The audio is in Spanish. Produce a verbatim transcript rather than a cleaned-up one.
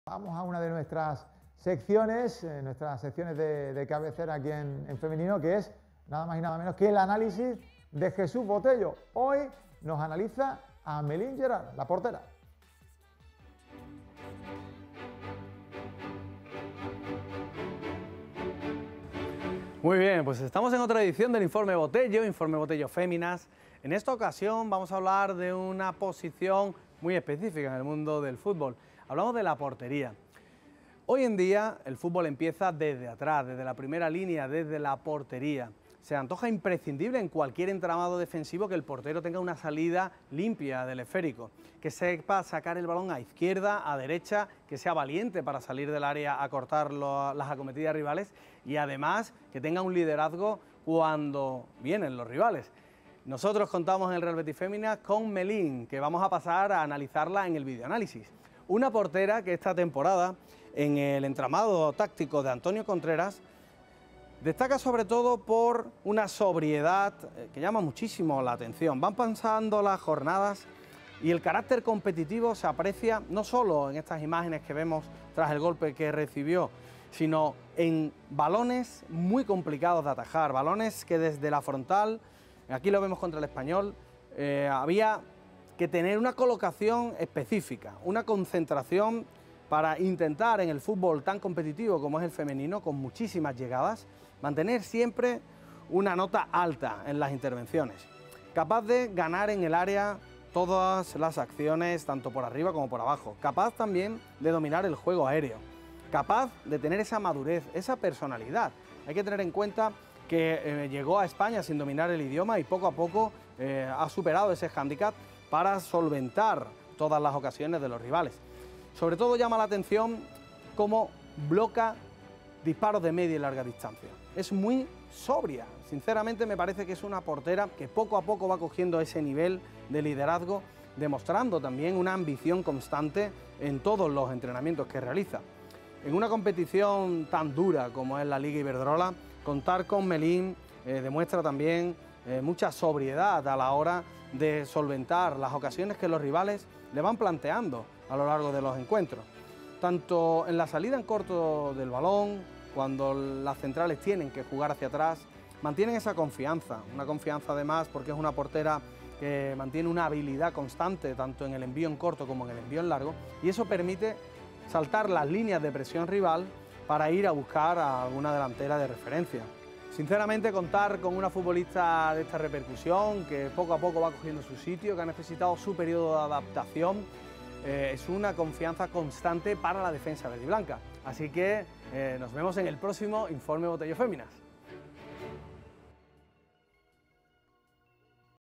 Vamos a una de nuestras secciones, eh, nuestras secciones de, de cabecera aquí en, en femenino, que es nada más y nada menos que el análisis de Jesús Botello. Hoy nos analiza a Melín Gerard, la portera. Muy bien, pues estamos en otra edición del Informe Botello, Informe Botello Féminas. En esta ocasión vamos a hablar de una posición muy específica en el mundo del fútbol. Hablamos de la portería. Hoy en día el fútbol empieza desde atrás, desde la primera línea, desde la portería. Se antoja imprescindible en cualquier entramado defensivo que el portero tenga una salida limpia del esférico, que sepa sacar el balón a izquierda, a derecha, que sea valiente para salir del área a cortar lo, las acometidas rivales y además que tenga un liderazgo cuando vienen los rivales. Nosotros contamos en el Real Betis Féminas con Melín, que vamos a pasar a analizarla en el videoanálisis. Una portera que esta temporada, en el entramado táctico de Antonio Contreras, destaca sobre todo por una sobriedad que llama muchísimo la atención. Van pasando las jornadas y el carácter competitivo se aprecia no solo en estas imágenes que vemos tras el golpe que recibió, sino en balones muy complicados de atajar, balones que desde la frontal, aquí lo vemos contra el Español, eh, había que tener una colocación específica, una concentración para intentar en el fútbol tan competitivo como es el femenino, con muchísimas llegadas, mantener siempre una nota alta en las intervenciones, capaz de ganar en el área todas las acciones, tanto por arriba como por abajo, capaz también de dominar el juego aéreo, capaz de tener esa madurez, esa personalidad. Hay que tener en cuenta que eh, llegó a España sin dominar el idioma y poco a poco eh, ha superado ese hándicap para solventar todas las ocasiones de los rivales. Sobre todo llama la atención cómo bloca disparos de media y larga distancia. Es muy sobria, sinceramente me parece que es una portera que poco a poco va cogiendo ese nivel de liderazgo, demostrando también una ambición constante en todos los entrenamientos que realiza. En una competición tan dura como es la Liga Iberdrola, contar con Melín eh, demuestra también eh, mucha sobriedad a la hora de solventar las ocasiones que los rivales le van planteando a lo largo de los encuentros. Tanto en la salida en corto del balón, cuando las centrales tienen que jugar hacia atrás, mantienen esa confianza, una confianza además porque es una portera que mantiene una habilidad constante tanto en el envío en corto como en el envío en largo, y eso permite saltar las líneas de presión rival para ir a buscar a alguna delantera de referencia. Sinceramente, contar con una futbolista de esta repercusión, que poco a poco va cogiendo su sitio, que ha necesitado su periodo de adaptación, eh, es una confianza constante para la defensa verde y blanca. Así que eh, nos vemos en el próximo Informe Botello Féminas.